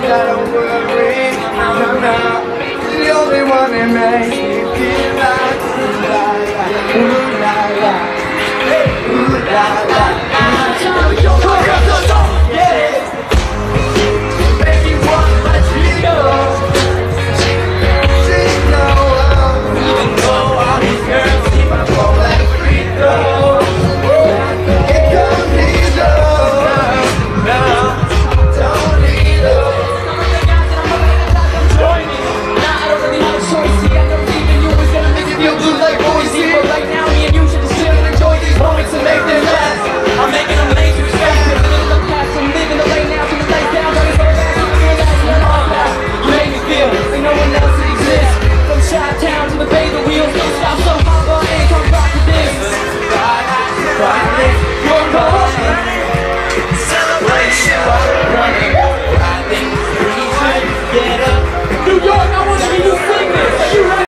I don't worry, I'm not the only one that makes me feel like ooh la la, ooh la la, hey ooh la la.